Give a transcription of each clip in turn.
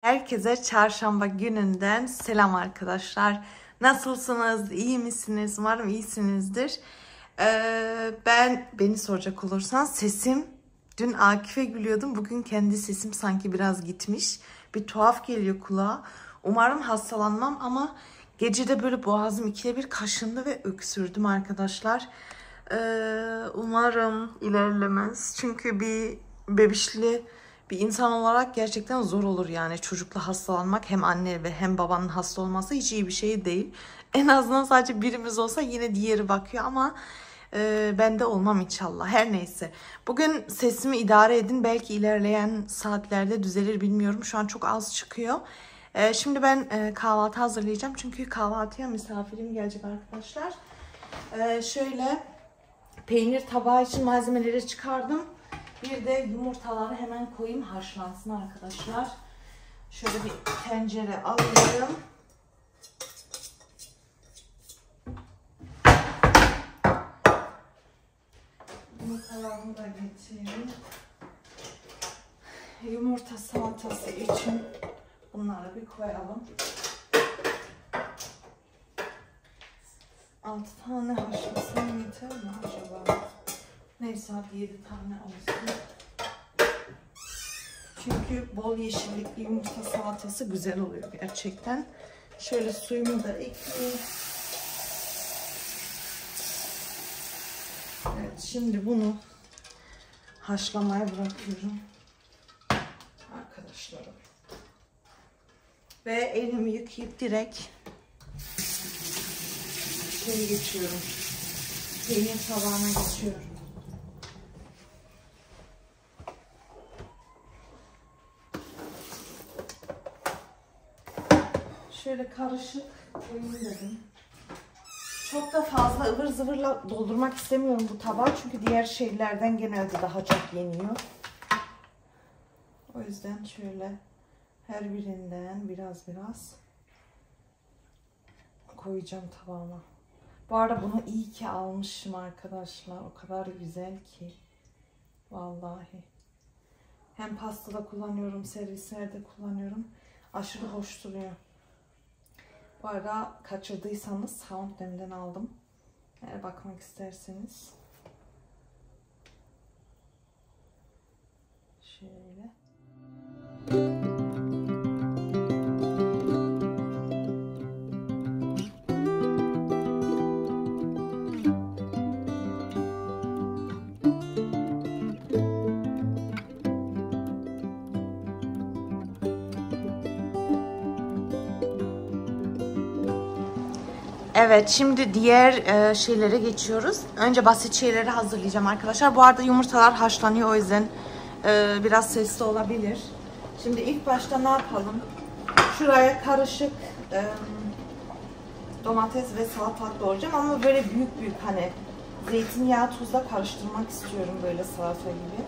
Herkese çarşamba gününden selam arkadaşlar. Nasılsınız? İyi misiniz? Umarım iyisinizdir. Beni soracak olursan sesim, dün Akif'e gülüyordum. Bugün kendi sesim sanki biraz gitmiş. Bir tuhaf geliyor kulağa. Umarım hastalanmam ama gecede böyle boğazım ikide bir kaşındı ve öksürdüm arkadaşlar. Umarım ilerlemez. Çünkü bir bebişli bir insan olarak gerçekten zor olur yani çocukla hastalanmak. Hem anne ve hem babanın hasta olması hiç iyi bir şey değil. En azından sadece birimiz olsa yine diğeri bakıyor ama ben de olmam inşallah. Her neyse. Bugün sesimi idare edin. Belki ilerleyen saatlerde düzelir bilmiyorum. Şu an çok az çıkıyor. Şimdi ben kahvaltı hazırlayacağım. Çünkü kahvaltıya misafirim gelecek arkadaşlar. Şöyle peynir tabağı için malzemeleri çıkardım. Bir de yumurtaları hemen koyayım haşlansın arkadaşlar. Şöyle bir tencere alıyorum. Yumurtalarımı da getireyim. Yumurta salatası için bunları bir koyalım. 6 tane haşlasam yeter mi acaba? Neyse hadi 7 tane olsun. Çünkü bol yeşillikli yumurta salatası güzel oluyor gerçekten. Şöyle suyumu da ekleyeyim. Evet, şimdi bunu haşlamaya bırakıyorum arkadaşlarım. Ve elimi yıkayıp direkt geçiyorum. Peynir tabağına geçiyorum. Şöyle karışık koyayım dedim. Çok da fazla ıvır zıvırla doldurmak istemiyorum bu tabağı. Çünkü diğer şeylerden genelde daha çok yeniyor. O yüzden şöyle her birinden biraz koyacağım tabağıma. Bu arada bunu iyi ki almışım arkadaşlar. O kadar güzel ki. Vallahi. Hem pastada kullanıyorum, servislerde kullanıyorum. Aşırı hoş duruyor. Bu arada kaçırdıysanız Soundlem'den aldım. Eğer bakmak isterseniz. Şöyle. Evet, şimdi diğer şeylere geçiyoruz. Önce basit şeyleri hazırlayacağım arkadaşlar. Bu arada yumurtalar haşlanıyor, o yüzden biraz sesli olabilir. Şimdi ilk başta ne yapalım? Şuraya karışık domates ve salatalık doğrayacağım ama böyle büyük hani zeytinyağı tuzla karıştırmak istiyorum böyle salata gibi.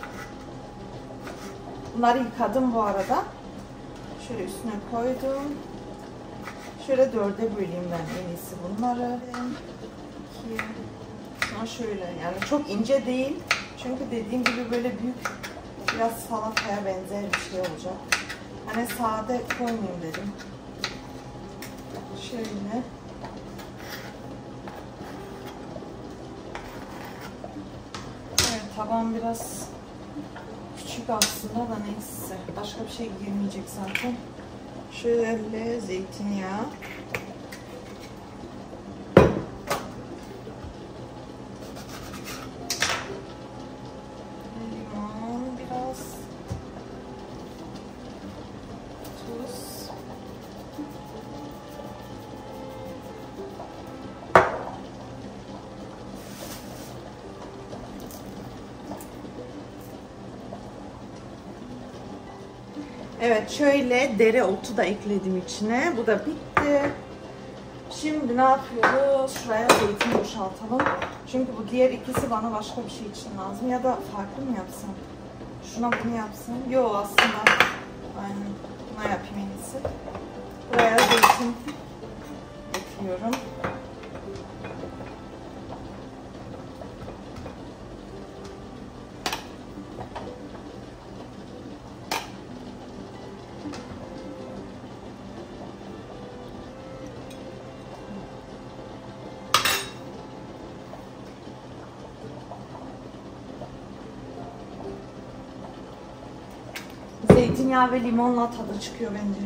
Bunları yıkadım bu arada. Şöyle üstüne koydum. Şöyle 4'e böleyim ben en iyisi bunları. 2. Ama şöyle yani çok ince değil. Çünkü dediğim gibi böyle büyük biraz salataya benzer bir şey olacak. Hani sade koymayayım dedim. Şöyle. Evet, tabağım biraz küçük aslında da neyse. Başka bir şey girmeyecek zaten. Şöyle zeytinyağı. Limon biraz. Tuz. Evet, şöyle dereotu da ekledim içine. Bu da bitti. Şimdi ne yapıyoruz? Şuraya zeytin boşaltalım. Çünkü bu diğer ikisi bana başka bir şey için lazım. Ya da farklı mı yapsam? Şuna bunu yapsam? Yok aslında. Aynen. Buna yapayım en iyisi. Buraya zeytin ekliyorum. zeytinyağı ve limonla tadı çıkıyor bence.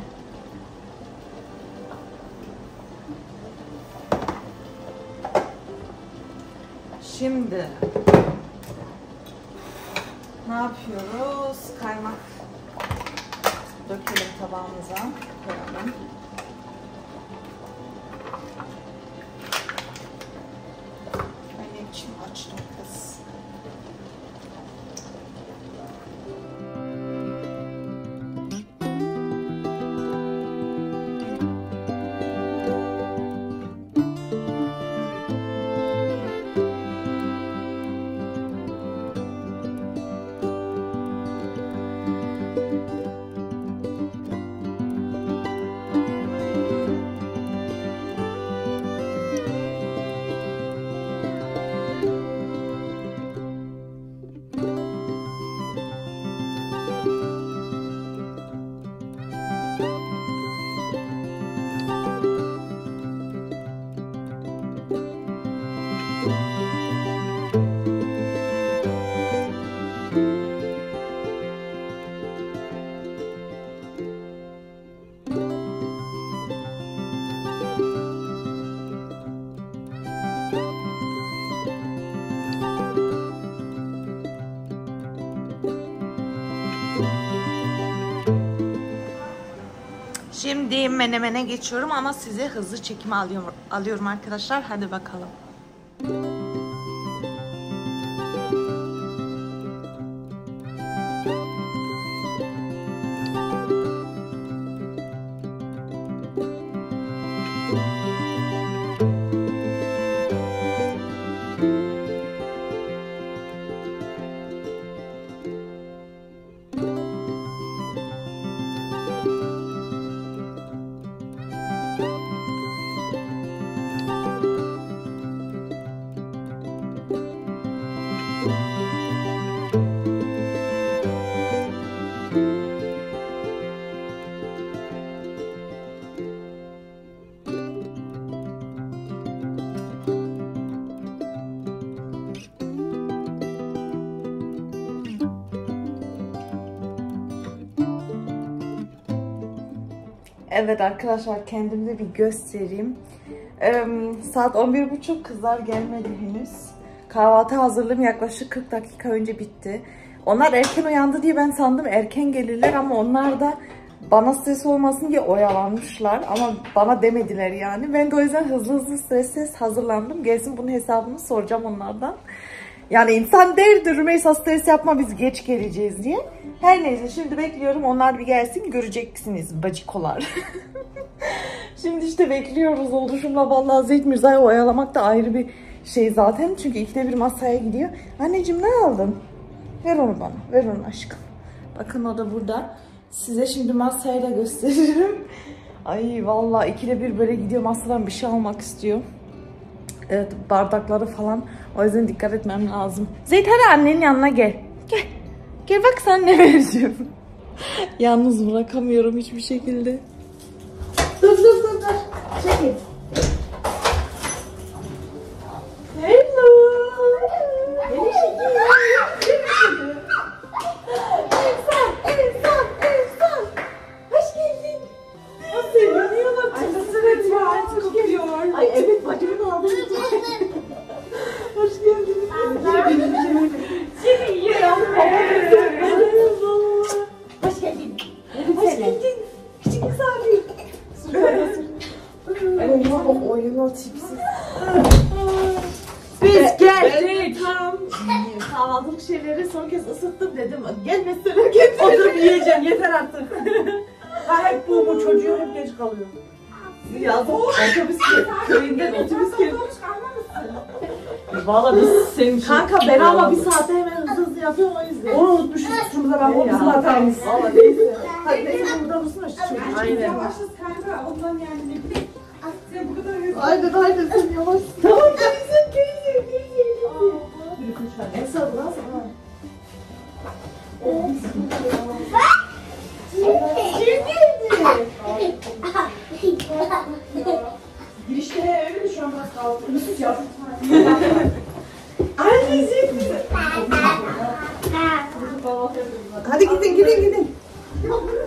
Şimdi ne yapıyoruz? Kaymak dökelim tabağımıza. Koyalım. Benim içim açtım kız. Şimdi menemene geçiyorum ama size hızlı çekime alıyorum arkadaşlar. Hadi bakalım. Evet arkadaşlar, kendimi bir göstereyim. Saat 11:30, kızlar gelmedi henüz. Kahvaltı hazırlığım yaklaşık 40 dakika önce bitti. Onlar erken uyandı diye ben sandım erken gelirler ama onlar da bana stres olmasın diye oyalanmışlar. Ama bana demediler yani. Ben de o yüzden hızlı stres hazırlandım. Gelsin bunun hesabını soracağım onlardan. Yani insan derdi Rümeysa stres yapma biz geç geleceğiz diye. Her neyse şimdi bekliyorum, onlar bir gelsin göreceksiniz bacikolar. Şimdi işte bekliyoruz oluşumla. Vallahi Zeyt Mirza'yı oyalamak da ayrı bir şey zaten. Çünkü ikide bir masaya gidiyor. Anneciğim ne aldın? Ver onu bana. Ver onu aşkım. Bakın o da burada. Size şimdi masayı da gösteririm. Ay vallahi ikide bir böyle gidiyor masadan bir şey almak istiyor. Evet, bardakları falan. O yüzden dikkat etmem lazım. Zeyt hadi annenin yanına gel. Gel. Gel bak sen ne vereceğim. Yalnız bırakamıyorum hiçbir şekilde. Dur. Çekil. Hello. Efsan. Hoş geldin. Nasıl yanıyorlar? Ay nasıl ya? Çok geliyor. Ay evet, bacımın aldığı için. Hoş geldiniz. Seni yiyorum. Hoş geldin. Hoş geldin. Küçük misafir. Oyunu tipsiz. Biz geldik. Kahvaltılık şeyleri son kez ısıttım dedim. Gelmesene getir. Oturup yiyeceğim, yeter artık. Hep bu çocuğu hep geç kalıyor. Yazdım otobüs köyünden otobüs geliyor. Valla biz senin kanka ben ama bir saate hemen hızlı yapıyorum o yüzden. Onu unutmuşuz suçumuza, ben o bizim hatamız. Valla neyse. Hadi neyse burada mısın işte çocuk. Aynen. Yavaşız kanka ondan yani ne bileyim. Sen bu kadar hızlı. Aynen sen yavaş. Tamam sen gelin. Esra burası ha. Girişte öyle mi şu an biraz kaldı? Mesut yap. Anneciğim. Hadi gidin.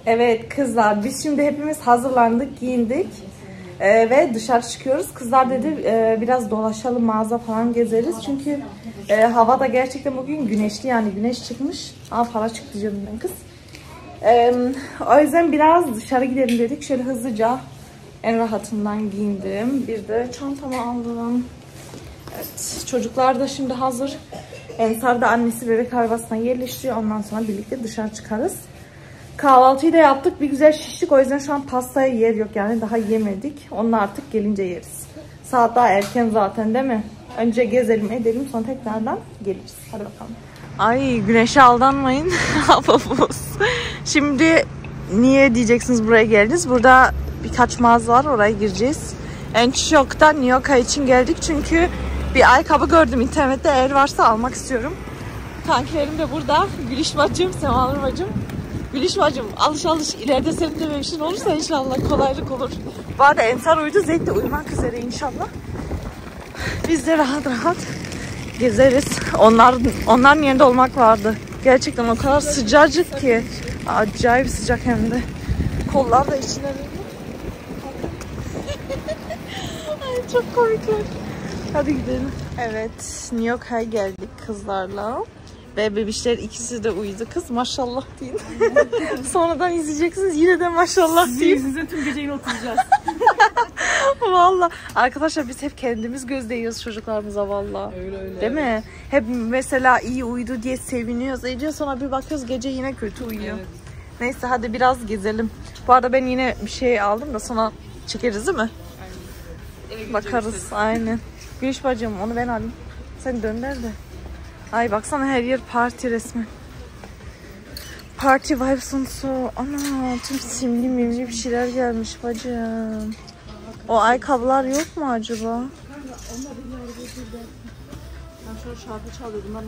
Evet kızlar, biz şimdi hepimiz hazırlandık, giyindik ve dışarı çıkıyoruz. Kızlar dedi biraz dolaşalım, mağaza falan gezeriz. Çünkü hava da gerçekten bugün güneşli, yani güneş çıkmış. Aa, para çıktı canım ben kız. O yüzden biraz dışarı gidelim dedik. Şöyle hızlıca en rahatından giyindim. Bir de çantamı aldım. Evet, çocuklar da şimdi hazır. Ensar da annesi bebek arabasına yerleştiriyor. Ondan sonra birlikte dışarı çıkarız. Kahvaltıyı da yaptık. Bir güzel şiştik. O yüzden şu an pastaya yer yok. Yani daha yemedik. Onu artık gelince yeriz. Saat daha erken zaten değil mi? Önce gezelim edelim, sonra tekrardan geliriz. Hadi bakalım. Ay, güneşe aldanmayın. Havamız. Şimdi niye diyeceksiniz buraya geldiniz? Burada birkaç mağaza var. Oraya gireceğiz. En çok da New York için geldik. Çünkü bir ayakkabı gördüm internette. Eğer varsa almak istiyorum. Kankilerim de burada. Gülüş bacım, Semalar bacım. Gülüş bacım, alış ileride senin de mevşin olursa inşallah kolaylık olur. Bu arada Ensar uyudu, Zeyt de uyumak üzere inşallah. Biz de rahat rahat gezeriz. Onların yerinde olmak vardı. Gerçekten o kadar sıcacık ki. Acayip sıcak hem de. Kollar da içine Ay, çok komikler. Hadi gidelim. Evet, New York'a geldik kızlarla. Ve bebişler ikisi de uyudu. Kız maşallah deyin. Sonradan izleyeceksiniz. Yine de maşallah deyin. Size tüm gece yine oturacağız. Valla. Arkadaşlar biz hep kendimiz gözleyiyoruz çocuklarımıza valla. Öyle. Değil mi? Hep mesela iyi uyudu diye seviniyoruz. Ediyor, sonra bir bakıyoruz gece yine kötü uyuyor. Evet. Neyse hadi biraz gezelim. Bu arada ben yine bir şey aldım da sonra çekeriz değil mi? Aynen. Bakarız. Aynen. Gülüş bacım, onu ben alayım. Sen dönder de. Ay baksana, her yer parti resmen. Party vibes and so. Ana, tüm simli mimli bir şeyler gelmiş bacım. O ayakkabılar yok mu acaba? Ben şu an şarkı çalıyordum.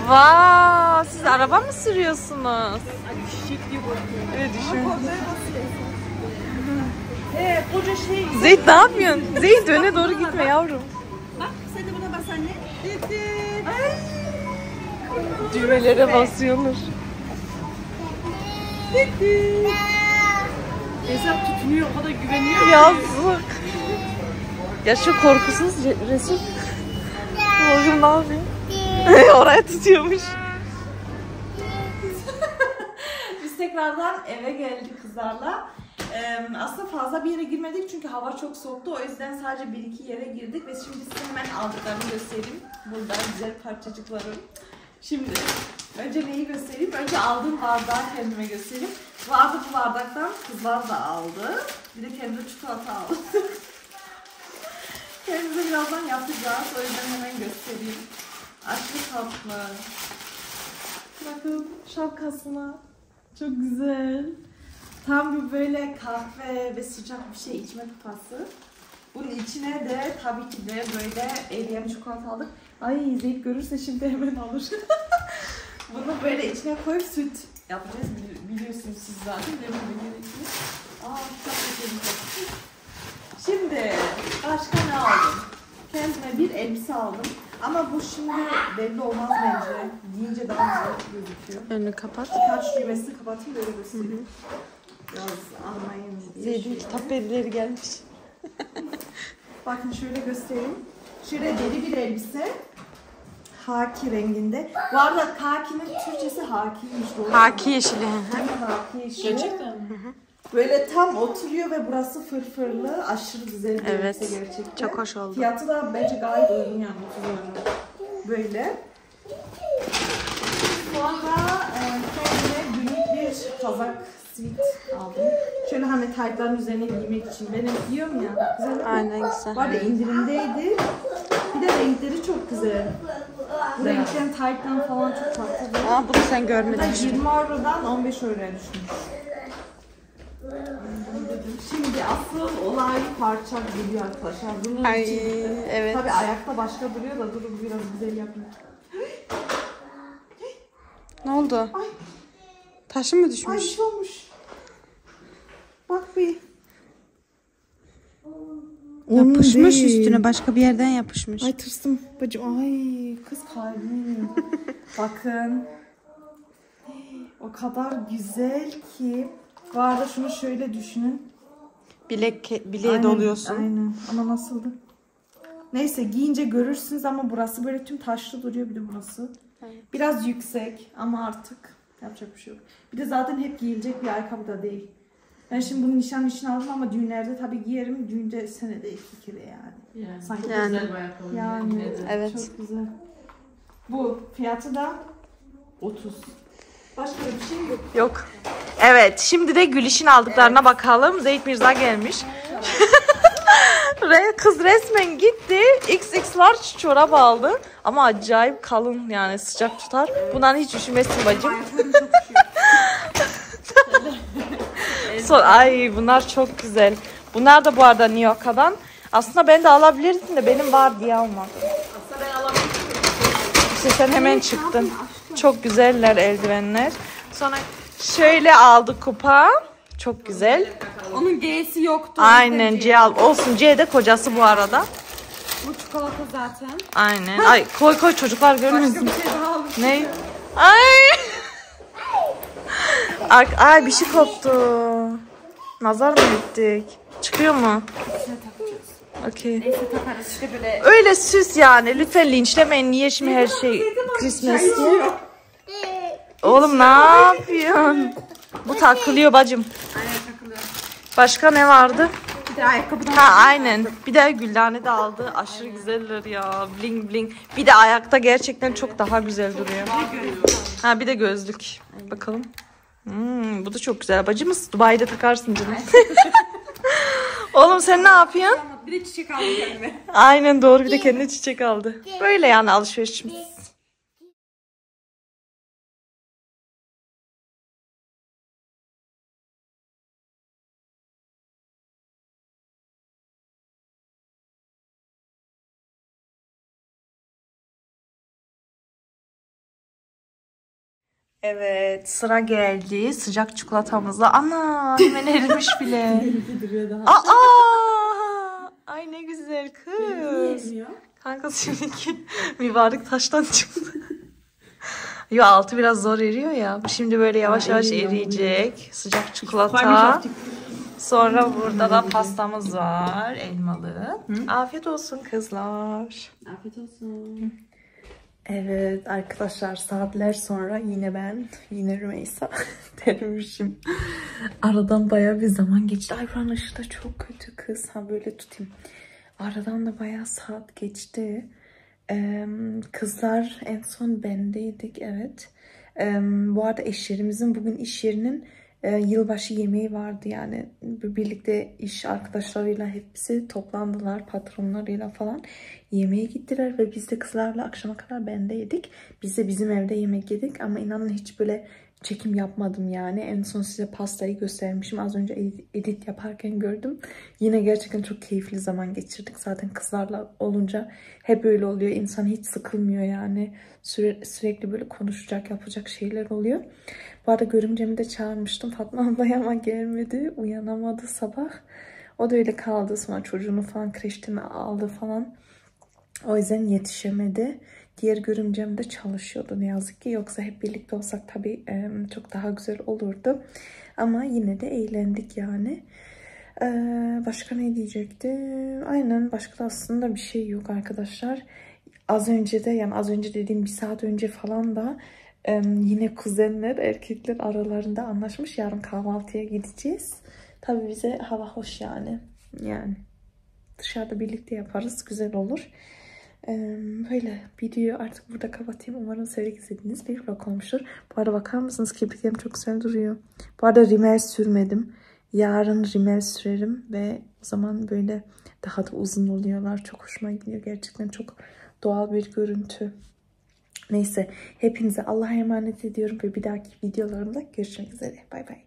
Vay, siz araba mı sürüyorsunuz? Evet, düşün. Koca şey. Zeyt ne yapıyorsun? Zeyt öne doğru gitme yavrum. Bak sen de buna bas anne. Düğmelere basıyorlar. Hesap tutmuyor, o kadar güveniyor. Yazık. Ya şu korkusuz resim. Oğlum ne yapıyor? Oraya tutuyormuş. Biz tekrardan eve geldik kızlarla. Aslında fazla bir yere girmedik çünkü hava çok soğuktu. O yüzden sadece bir iki yere girdik ve şimdi size hemen aldıklarımı göstereyim. Burada güzel parçacıklarım. Şimdi önce neyi göstereyim? Önce aldığım bardağı kendime göstereyim. Vardı bu bardaktan, kızlar da aldı. Bir de kendime çikolata aldı. Kendimize birazdan yapacağız. O yüzden hemen göstereyim. Aşırı tatlı. Bakın şapkasına. Çok güzel. Tam bir böyle kahve ve sıcak bir şey içme kupası. Bunun içine de tabii ki de böyle eriyen çikolata aldık. Ay Zeyt görürse şimdi hemen alır. Bunu böyle içine koyup süt yapacağız. Biliyorsunuz siz zaten. Demin biliyorsunuz. Çok güzel. Şimdi başka ne aldım? Kendime bir elbise aldım. Ama bu şimdi belli olmaz bence. Giyince daha güzel gözüküyor. Önünü kapat. Birkaç düğmesini kapatayım böyle göstereyim. Biraz anlayın diye. Zeyd'in kitap bellileri gelmiş. Bakın şöyle göstereyim. Şöyle deri bir elbise. Haki renginde. Bu arada kakinin Türkçesi hakiymiş. Haki yeşili. Haki yeşili. Gerçekten mi? Böyle tam oturuyor ve burası fırfırlı. Aşırı güzel bir Evet, elbise gerçekten. çok hoş oldu. Fiyatı da bence gayet uygun yani 30 euro. Böyle. Sonra kendime günlük bir kazak sweat aldım. Şöyle hani taytların üzerine giymek için. Ben hep giyiyorum ya. Güzel değil mi? Aynen güzel. Var ya indirimdeydi. Bir de renkleri çok güzel. Bu renklerin tayttan falan çok tatlı. Aa, bunu sen Bu da görmedin işte. 20 eurodan 15 euroya düşmüş. Şimdi asıl olay parça geliyor arkadaşlar. Bunun Ay, için evet. tabii ayakta başka duruyor da durun biraz güzel yapayım. Ne oldu? Ay. Taşı mı Ay düşmüş? bir şey olmuş. Bak bir. Yapışmış değil. üstüne, başka bir yerden yapışmış. Ay tırstım bacım. Ay kız kalbim. Bakın. O kadar güzel ki. Bu arada şunu şöyle düşünün. Bileğe doluyorsun. Aynen. Ama nasıldı? Neyse giyince görürsünüz ama burası böyle tüm taşlı duruyor bir de burası. Evet. Biraz yüksek ama artık yapacak bir şey yok. Bir de zaten hep giyilecek bir ayakkabı da değil. Ben şimdi bunu nişan için aldım ama düğünlerde tabii giyerim. Düğünde senede 2 kere yani. Yani. Sanki Yani. Güzel bir ayakkabı. Yani. Evet. Çok güzel. Bu fiyatı da 30. Başka bir şey yok. Yok. Evet, şimdi de Güliş'in aldıklarına bakalım. Zeyt Mirza gelmiş. Kız resmen gitti. XX large çorap aldı. Ama acayip kalın, yani sıcak tutar. Bundan hiç üşümesin bacım. Ay bunlar çok güzel. Bunlar da bu arada New York'dan. Aslında ben de alabilirsin de benim var diye almadım. Aslında ben alabilirim. İşte sen hemen çıktın. Çok güzeller eldivenler. Sonra şöyle aldık kupa. Çok güzel. Onun G'si yoktu. Aynen C al. Olsun, C de kocası bu arada. Bu çikolata zaten. Aynen. Ay koy koy, çocuklar görmesin. Bir şey daha aldım. Ne? Ay. Ay bir şey koptu. Nazar mı ettik? Çıkıyor mu? Okey. Neyse takarız işte böyle. Öyle süs yani. Lütfen linçlemeyin. Niye şimdi her şey Christmas diye? Oğlum ne yapıyorsun? Bu takılıyor bacım. Aynen takılıyor. Başka ne vardı? Bir de ayakkabıdan. Ha aynen. Bir de Güllane de aldı. Aşırı güzeller ya. Bling bling. Bir de ayakta gerçekten çok daha güzel duruyor. Ha bir de gözlük. Bakalım. Bu da çok güzel. Bacımız Dubai'de takarsın canım. Oğlum sen ne yapıyorsun? Bir de çiçek aldım kendime. Aynen doğru, bir de kendine çiçek aldı. Böyle yani alışverişimiz. Evet, sıra geldi sıcak çikolatamıza. Ana, hemen erimiş bile. Benimki duruyor daha. Aa! Ay ne güzel Niye kız. yemiyor? Kanka seninki mübarek taştan çıktı. Yo, altı biraz zor eriyor ya. Şimdi böyle yavaş yavaş eriyor, eriyecek. Sıcak çikolata. Sonra burada da pastamız var. Elmalı. Afiyet olsun kızlar. Afiyet olsun. Evet arkadaşlar, saatler sonra yine Rümeysa dermişim. Aradan bayağı bir zaman geçti. Ay buranın ışığı da çok kötü kız. Ha böyle tutayım. Aradan da bayağı saat geçti. Kızlar en son bendeydik, evet. Bu arada eşlerimizin bugün iş yerinin yılbaşı yemeği vardı, yani birlikte iş arkadaşlarıyla hepsi toplandılar, patronlarıyla falan yemeğe gittiler ve biz de kızlarla akşama kadar bendeydik. Biz de bizim evde yemek yedik ama inanın hiç böyle çekim yapmadım yani. En son size pastayı göstermişim. Az önce edit yaparken gördüm. Yine gerçekten çok keyifli zaman geçirdik. Zaten kızlarla olunca hep öyle oluyor. İnsan hiç sıkılmıyor yani. Sürekli böyle konuşacak, yapacak şeyler oluyor. Bu arada görümcemi de çağırmıştım. Fatma abla ama gelmedi. Uyanamadı sabah. O da öyle kaldı. Sonra çocuğunu falan kreşten aldı falan. O yüzden yetişemedi. Diğer görümcem de çalışıyordu ne yazık ki. Yoksa hep birlikte olsak tabii çok daha güzel olurdu. Ama yine de eğlendik yani. Başka ne diyecektim? Aynen, başka da aslında bir şey yok arkadaşlar. Az önce de, yani az önce dediğim bir saat önce falan da yine kuzenler, erkekler aralarında anlaşmış. Yarın kahvaltıya gideceğiz. Tabii bize hava hoş yani. Yani dışarıda birlikte yaparız. Güzel olur. Böyle videoyu artık burada kapatayım. Umarım sevdik izlediğiniz bir vlog olmuştur. Bu arada bakar mısınız? Kirpiklerim çok güzel duruyor. Bu arada rimel sürmedim. Yarın rimel sürerim ve o zaman böyle daha da uzun oluyorlar. Çok hoşuma gidiyor. Gerçekten çok doğal bir görüntü. Neyse, hepinize Allah'a emanet ediyorum ve bir dahaki videolarımda görüşmek üzere. Bay bay.